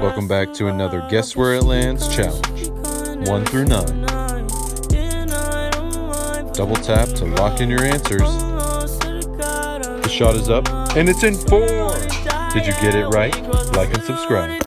Welcome back to another Guess Where It Lands challenge, 1 through 9. Double tap to lock in your answers. The shot is up, and it's in 4! Did you get it right? Like and subscribe.